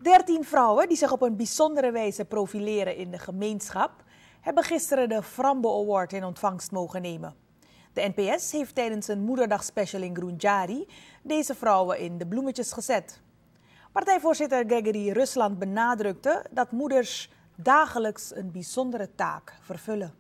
13 vrouwen die zich op een bijzondere wijze profileren in de gemeenschap hebben gisteren de Frambo Award in ontvangst mogen nemen. De NPS heeft tijdens een moederdagspecial in Groenjari deze vrouwen in de bloemetjes gezet. Partijvoorzitter Gregory Rusland benadrukte dat moeders dagelijks een bijzondere taak vervullen.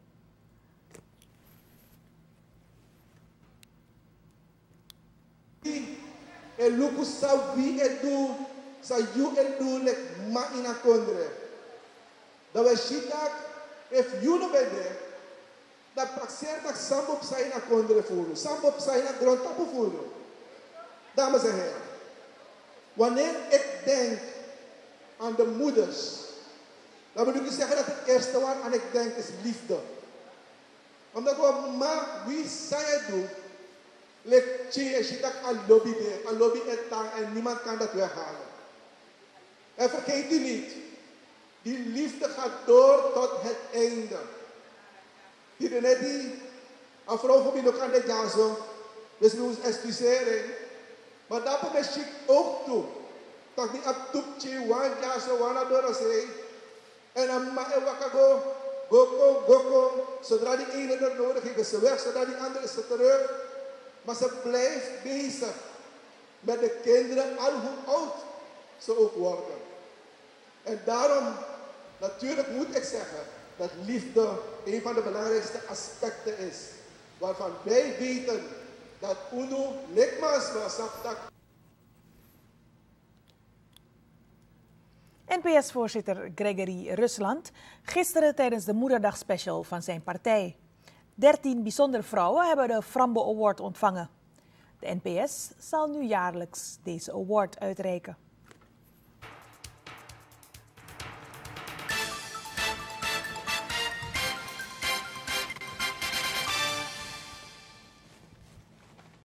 Sa you and do like ma ina kondre. Dat we shitak if you no bende dat pakser dat sambop sa ina kondre furu. Sambop sa ina grond tapu furu. Dames en heren. Wanneer ik denk aan de moeders, dan moet ik zeggen dat het eerste waar aan ik denk is liefde. Omdat we ma wie zij doen, lek chi en shitak al lobby etang en niemand kan dat weghalen. En vergeet u niet, die liefde gaat door tot het einde. Die de net die afgelopen ook aan de jazo, dus we ons excuseren. Maar dat is chic ook toe. Dat die abtupchi, wan jazo, wan adora zei. En dan ma ewaka go. Zodra die ene er nodig heeft, is ze weg. Zodra die andere is ze terug. Maar ze blijft bezig met de kinderen, al hoe oud ze ook worden. En daarom, natuurlijk moet ik zeggen, dat liefde een van de belangrijkste aspecten is. Waarvan wij weten dat UNO likmaas was. NPS-voorzitter Gregory Rusland gisteren tijdens de moederdagspecial van zijn partij. 13 bijzondere vrouwen hebben de Frambo Award ontvangen. De NPS zal nu jaarlijks deze award uitreiken.